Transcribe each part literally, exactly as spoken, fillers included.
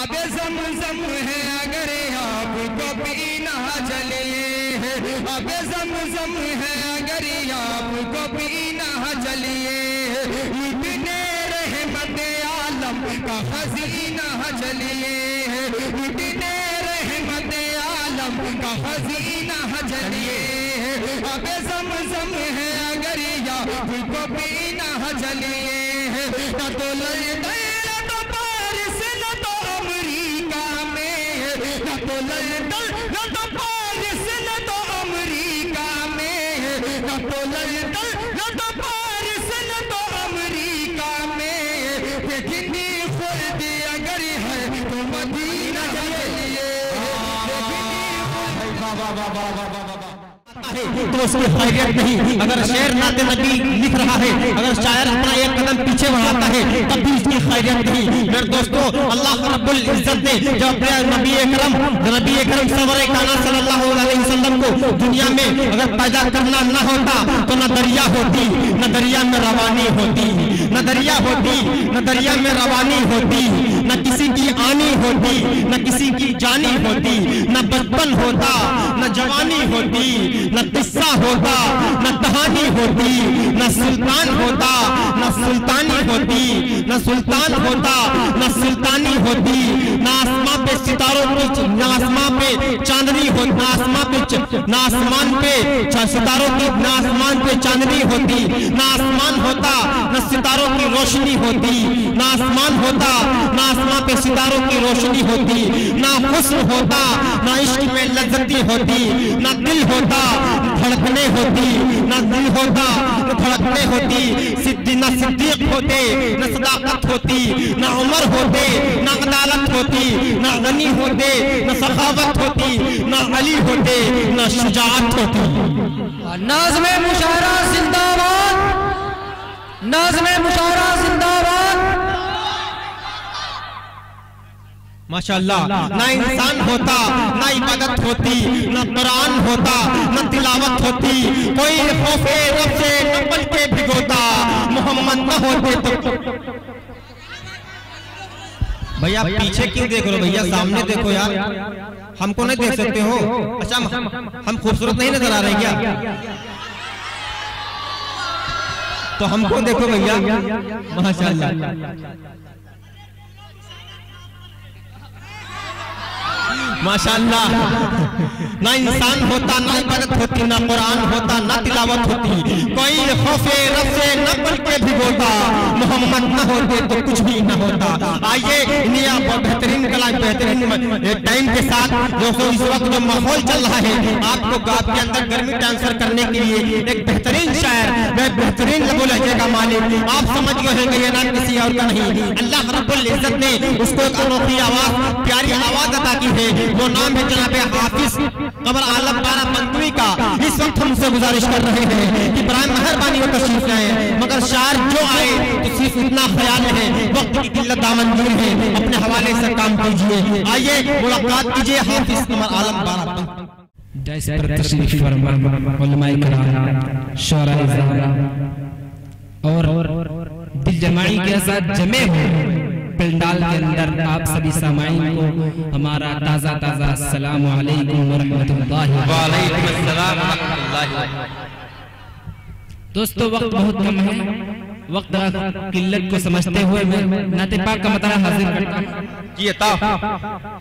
अब ज़मज़म है अगर आपको पीना चलिए, अब ज़मज़म है अगर आपको पीना चलिए, लुटने रहमत आलम का खजीना चलिए, लुटने रहमत आलम का खजीना चलिए। अब ज़मज़म है अगर आपको पीना चलिए, न तो लड़ते न तो पारिस न तो अमरीका में, न तो लड़ते न तो पारिस न तो अमरीका में, न तो लड़ते न तो पारिस न तो अमरीका में, देखनी खुद अगर है तो मदीना चलिए, तो उसकी खैरियत नहीं। अगर शेर नाते नबी लिख रहा है, अगर शायर अपना एक कदम पीछे बढ़ाता है, तब भी उसकी खैरियत नहीं। मेरे दोस्तों, अल्लाह रब्बुल इज्जत ने जब अपने नबी करम नबी करम सल्लल्लाहु अलैहि वसल्लम को दुनिया में अगर पैदा करना न होता तो न दरिया होती, न दरिया में रवानी होती, न दरिया होती, न दरिया में रवानी होती, न किसी की आनी होती, न किसी की जानी होती, न बचपन होता, न जवानी होती, न किस्सा होता, न कहानी होती, न सुल्तान होता, न सुल्तानी होती, न सुल्तान होता, न सुल्तानी होती, न आसमां पे सितारों की, न आसमां पे चांदनी होती, न आसमां पे न आसमान पे सितारों की, न आसमान पे चांदनी होती, न आसमान होता, न सितारों की रोशनी होती, न आसमान होता, न आसमां पे सितारों की रोशनी होती, न हुस्न होता, न इश्क में लज्जती होती, न दिल होता धड़कने होती, न दिल होता न धड़कने होती, सिद्दी न सिद्दीक होते, न सदाकत होती, न उमर होते, न अदालत होती, न गनी होते, न सखावत होती, न अली होते, न शुजाअत होती। नाज़्म मुशायरा जिंदाबाद, नाज़्म मुशायरा जिंदाबाद। माशाअल्लाह, ना इंसान होता, ना इबादत होती, न कुरान होता, न तिलावत होती, कोई खौफे रब से न पल के भिगोता, मोहम्मद न होते तो। भैया पीछे क्यों देख रहे हो भैया, सामने देखो यार, हमको नहीं देख सकते हो? अच्छा हम खूबसूरत नहीं नजर आ रहे क्या? तो हमको देखो भैया, माशाअल्लाह माशाअल्लाह। ना इंसान होता, ना इबादत होती, ना कुरान होता, ना तिलावत होती, कोई खौफे रब से न पल के भिगोता, मोहम्मद न होते तो कुछ भी न होता। आइए इन्हीं बेहतरीन कलाम, बेहतरीन टाइम के साथ जो इस वक्त जो माहौल चल रहा है, आपको आपके अंदर गर्मी ट्रांसफर करने के लिए एक बेहतरीन शायर, बेहतरीन लबो लहजे का मालिक, आप समझ गए हैं ये नाम किसी और का नहीं, अल्लाह रब्बुल इज्जत ने उसको एक अनोखी आवाज, प्यारी आवाज अता की है, वो नाम है जनाबे हाफिज कमर आलम बाराबंकी का। इस वक्त हमसे गुजारिश कर रहे हैं कि बराए मेहरबानी हो तशरीफ लाए, मगर शायर जो आए तो सिर्फ इतना ख्याल है, वक्त की किल्लत दामंजूर है, अपने हवाले से काम कीजिए। आइए मुलाकात कीजिए हाफिज कमर आलम बाराबंकी। डाइस पर तशरीफ फरमा उलमाए किराम, शुअराए ज़हरा और दिल जमाई के साथ जमे हुए पंडाल के अंदर आप सभी सामाईन को हमारा ताज़ा ताज़ा अस्सलामु अलैकुम व रहमतुल्लाहि व वालेकुम अस्सलाम व रहमतुल्लाहि। दोस्तों वक्त बहुत कम है, वक्त किल्लत को समझते हुए मैं नाते पाक का मतला हाजिर करता हूं। जी अता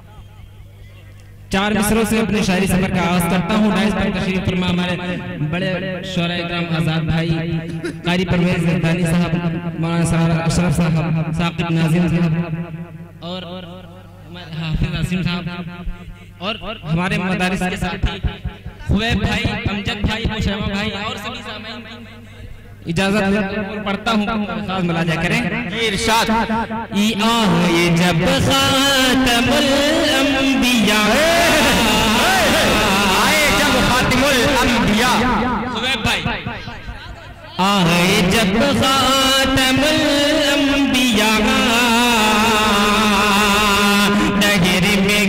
चार मिसरों से अपने शायरी सफर का आगाज करता हूँ। डाइस पर तशरीफ फरमा हमारे बड़े शुअराए किराम आजाद भाई, कारी परवेज ज़रदानी साहब, मौलाना साहब अशरफ साहब, साकिब नाज़िम साहब और हाफिज आसिम साहब और हमारे मदारिस के साथी खुवैब भाई, अमजद भाई, मुशर्रफ भाई और सभी सामाईन इजाजत पढ़ता हूँ, खास मुलाजा करें। इरशाद ई आए जब खातमुल अंबिया, आए जब खातिमुल अंबिया, खुवैब भाई आए जब खातमुल अंबिया, नहर में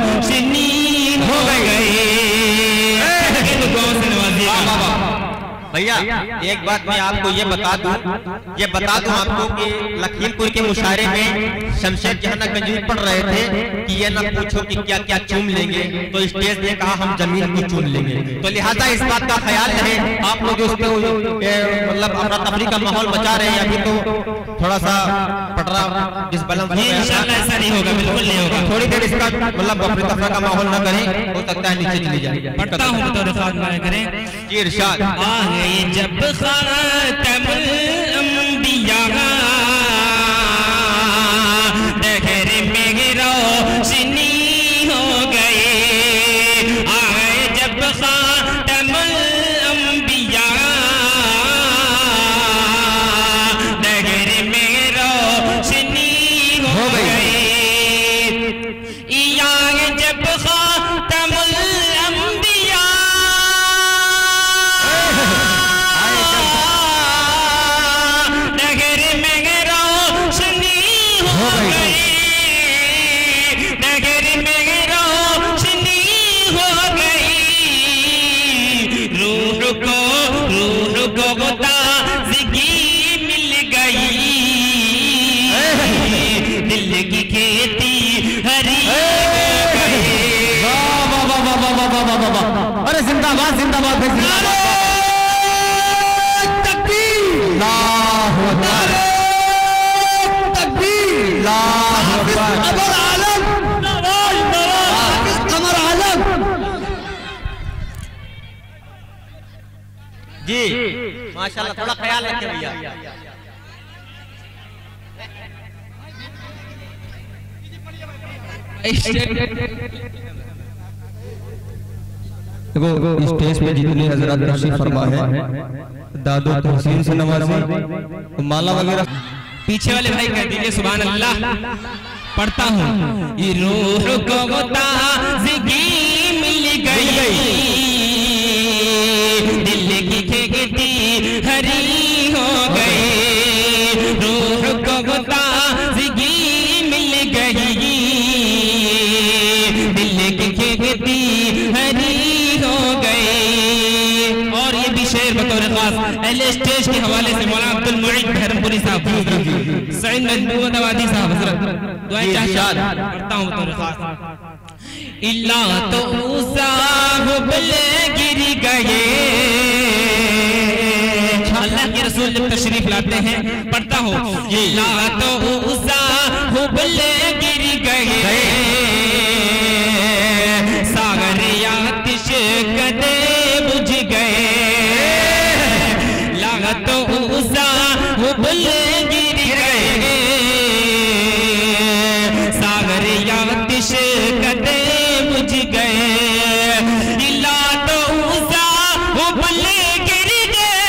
रोशनी हो गई। भैया एक बात मैं आपको ये बता दूं, ये बता दूं आपको कि लखीमपुर के मुशायरे में शमशेर जहां गंजवी पढ़ रहे थे कि ये ना पूछो कि क्या क्या चूम लेंगे, तो स्टेज ने कहा हम जमीन की चूम लेंगे। तो लिहाजा इस बात का ख्याल रहे, आप लोग उस पे मतलब अपना तफरीह का माहौल बचा रहे हैं। अभी तो थोड़ा सा पटरा जिस बलम इंशाल्लाह ऐसा नहीं होगा, बिल्कुल नहीं होगा। थोड़ी देर इसका मतलब अपने तफरीह का माहौल ना करें, हो सकता है नीचे चली जाए। पढ़ता हूँ तो रिफात करें जी इरशाद। आ गए जब खातमुल अंबिया दहर में रोशनी हो गए। आ गए जब खातमुल अंबिया दहर में रोशनी हो गए। या जब खातमुल अंबिया नगर में रोशनी हो गई, नगर में रोशनी हो गई। रूह को रूह को ताज़गी मिल गई, दिल की खेती हरी हो गई। अरे जिंदाबाद जिंदाबाद जी माशाल्लाह, थोड़ा ख्याल रखें भैया। देखो स्टेज पे जितने हजरत तशरीफ फरमा है, दादो तहसीन से नवाजी माला वगैरह पीछे वाले भाई कह दीजिए सुभान अल्लाह। पढ़ता हूँ ये रूह को ताज़गी मिल गई, दिल की खेती हरी हो गई। रूह को ताज़गी मिल गई, दिल की खेती हरी हो गई। और ये भी शेर बतौर खास अहले स्टेज के हवाले से मौलाना अब्दुल मुईद धर्मपुरी साहब, सईद महमूद आबादी साहब हजरत दुआएं चाहते हैं। पढ़ता हूँ बतौर खास। इल्ला तो साहुबल गिर गए, अल्लाह के रसूल जब तशरीफ लाते हैं। पढ़ता हूँ इल्ला तो साहुबल गिर गए, सागर आतिश कदे बुझ गए। लागत साहुबल गिर गए, सागर आतिश कदे बुझ गए। इला तो साहुबल गिर गए,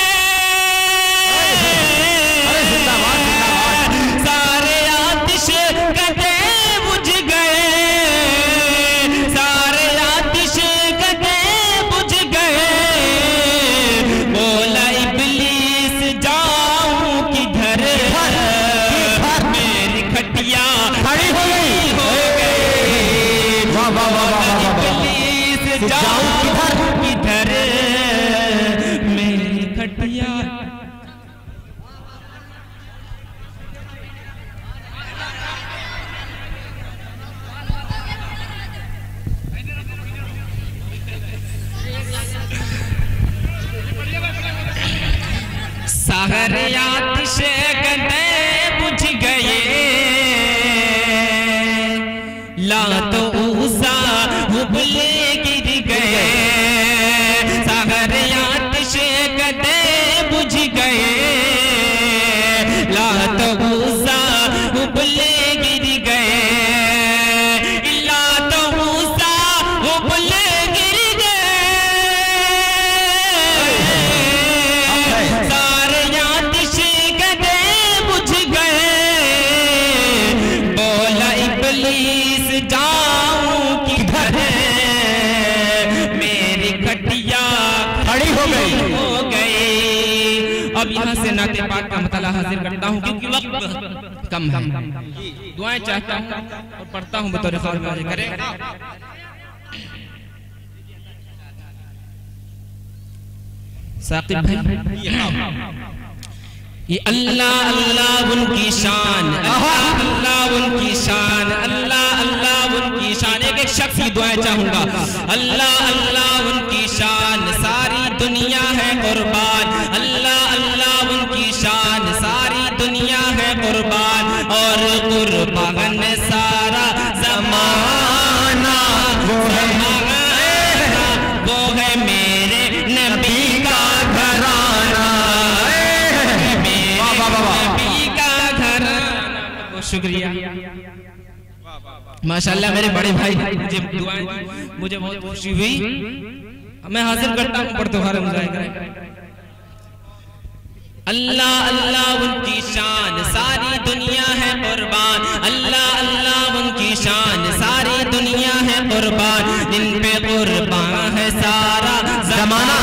सारे आतिश कदे बुझ गए, सारे आतिश कदे बुझ गए। बोला इब्लीस जाऊं किधर, मेरी खटिया खड़ी हो गई हो गई। इब्लीस जाऊं किधर किधर, मेरी खटिया। सागर आतिश कदे बुझ गए, ला तो साहुबल गिर गए। सागर आतिश कदे बुझ गए, ला तो साहुबल गिर गए। ला तो साहुबल गिर गए, सारे आतिश कदे बुझ गए। बोला इब्लीस जाऊं किधर, मेरी खटिया खड़ी हो गई हो गई। अब यहाँ से नाते पाक का मतला हाजिर करता हूँ क्योंकि वक्त कम है। दुआएं चाहता हूँ और पढ़ता हूँ बतौर खास करें। साकिब भाई ये अल्लाह अल्लाह उनकी शान, अल्लाह अल्लाह उनकी शान, अल्लाह अल्लाह उनकी शान। एक एक शख्स की दुआएं चाहूंगा। अल्लाह अल्लाह उनकी शान, सारी दुनिया है कुर्बान। अल्लाह अल्लाह उनकी शान, सारी दुनिया है कुर्बान। और कुर्बान सारा ज़माना, वो है वो है मेरे नबी का घराना, नबी का घराना। बहुत शुक्रिया, माशाल्लाह मेरे बड़े भाई मुझे दुआएं दी, मुझे बहुत खुशी हुई। मैं हासिल करता हूँ पढ़ते हुए मुजाहिद। अल्लाह अल्लाह उनकी शान, सारी दुनिया है कुर्बान। अल्लाह अल्लाह उनकी शान, सारी दुनिया है कुर्बान। जिन पे कुर्बान है सारा ज़माना,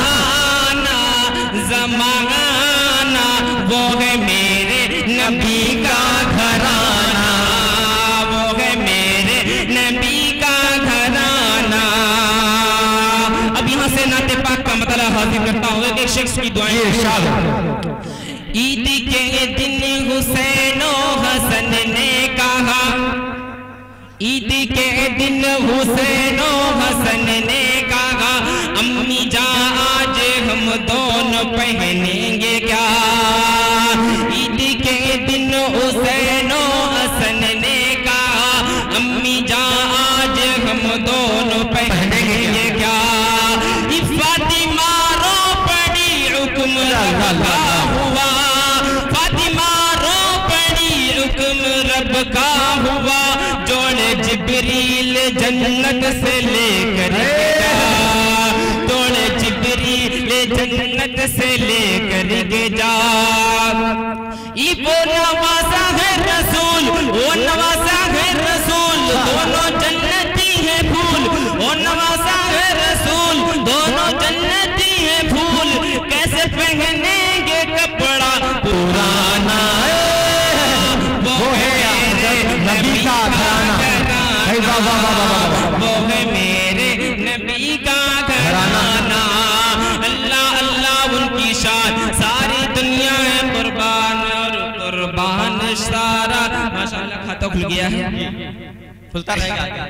ज़माना वो है मेरे नबी का घराना, वो है मेरे नबी का घराना। अब यहाँ से नाते पाक का मतलब हासिल करता हूँ। एक शख्स की दुआएं। ईद के दिन हुसैन हसन ने कहा, ईद के दिन हुसैन हसन ने कहा, अम्मी जा आज हम दोनों पहनेंगे क्या। ईद के दिन हुसैन हसन ने कहा, अम्मी जा आज हम दोनों पहनेंगे क्या। फातिमा रो पड़ी हुक्म रब का हुआ, फातिमा रो पड़ी हुक्म रब का हुआ। जोड़े जिब्रील जन्नत से लेकर गया, जोड़े जिब्रील जन्नत से लेकर के जा। ये वो नवासा है रसूल, वो नवासा है रसूल, दोनों जन्नती है फूल। वो नवासा है रसूल, दोनों जन्नती है फूल। कैसे पहनेंगे कपड़ा पुराना, वो है नबी का घराना, वो है मेरे नबी का घराना। अल्लाह अल्लाह उनकी शान, सारी दुनिया है कुर्बान। और कुर्बान सारा, माशाअल्लाह खाता खुल गया है, खुलता रहेगा।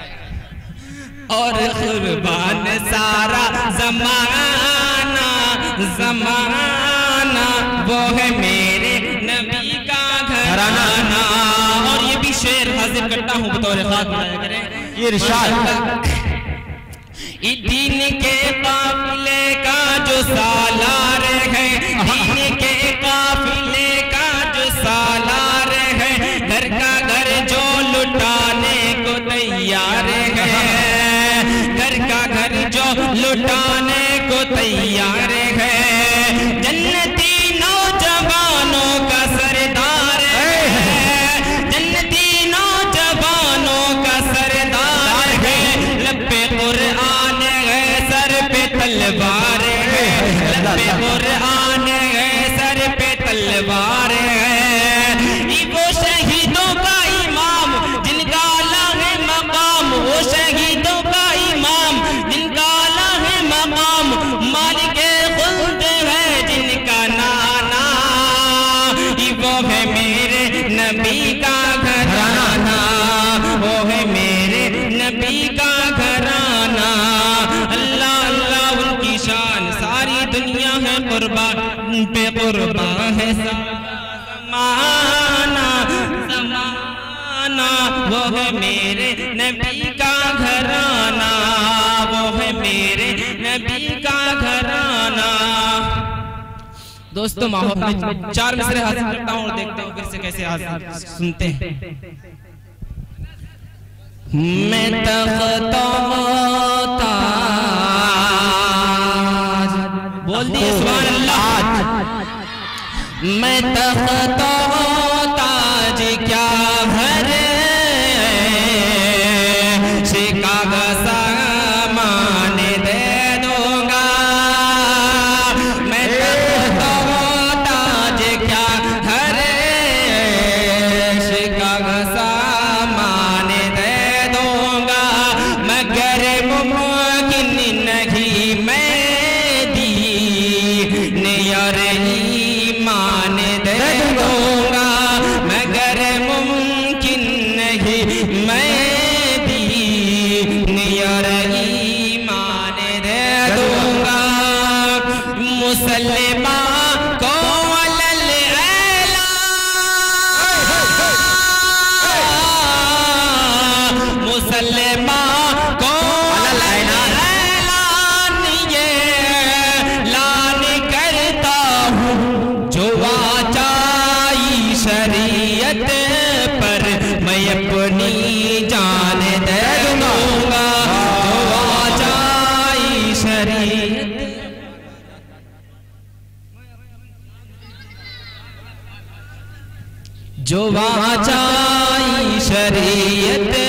और कुर्बान सारा ज़माना, ज़माना वो है मेरे नबी का घराना। और ये भी शेर हाजिर करता हूँ बतौर खास करें। ये इरशाद, दीन के काफिले का जो सालार है, दीन के काफिले का जो सालार है, घर का घर जो लुटाने को तैयार है, घर का घर जो लुटाने को तैयार है। जन्नती नौजवानों का सरदार है, जन्नती नौजवानों का सरदार है। लब पे कुरान है, सर पे तलवार है, लब पे कुरान है, सर पे तलवार है। वो शहीदों का इमाम जिनका अल्लाह है मकाम, वो शहीदों का इमाम जिनका अल्लाह है मकाम। मालिक खुल्द है जिनका नाना, वो है मेरे नबी का घराना, वो है मेरे नबी का घराना। अल्लाह अल्लाह उनकी शान, सारी दुनिया है कुर्बान पे कुर्बान है ज़माना, ज़माना वो है मेरे नबी का घराना, वो है मेरे नबी का घराना। दोस्तों माहौल में चार मिसरे हासिल करता हूँ और देखते हैं फिर से कैसे हासिल सुनते हैं। मैं तख्तो ताज, बोल दिए सुभान अल्लाह। मैं तख्तो ताज क्या घर शिकाग सामान दे दूंगा। मैं तख्तो ताज क्या घर शिकाग सामान दे दूंगा। मगर मुमकिन नहीं मैं दी जो वाचाई शरीयत